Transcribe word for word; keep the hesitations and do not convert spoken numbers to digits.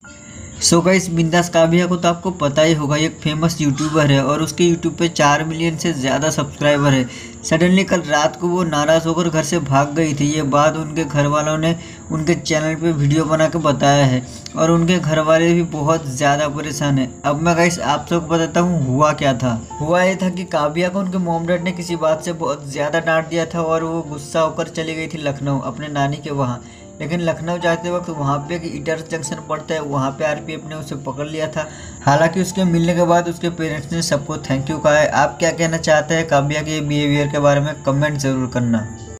So guys, बिंदास काव्या को तो आपको पता ही होगा, एक फेमस यूट्यूबर है और उसके यूट्यूब पे चार मिलियन से ज़्यादा सब्सक्राइबर है। सडनली कल रात को वो नाराज़ होकर घर से भाग गई थी। ये बात उनके घर वालों ने उनके चैनल पे वीडियो बना के बताया है और उनके घर वाले भी बहुत ज़्यादा परेशान है। अब मैं गाइस आप सबको बताता हूँ हुआ क्या था। हुआ ये था कि काव्या को उनके मॉम डैड ने किसी बात से बहुत ज़्यादा डांट दिया था और वो गुस्सा होकर चली गई थी लखनऊ अपने नानी के वहाँ। लेकिन लखनऊ जाते वक्त वहाँ पे ईटर जंक्शन पड़ता है, वहाँ पे आरपीएफ ने उसे पकड़ लिया था। हालांकि उसके मिलने के बाद उसके पेरेंट्स ने सबको थैंक यू कहा है। आप क्या कहना चाहते हैं काव्या के बिहेवियर के बारे में, कमेंट जरूर करना।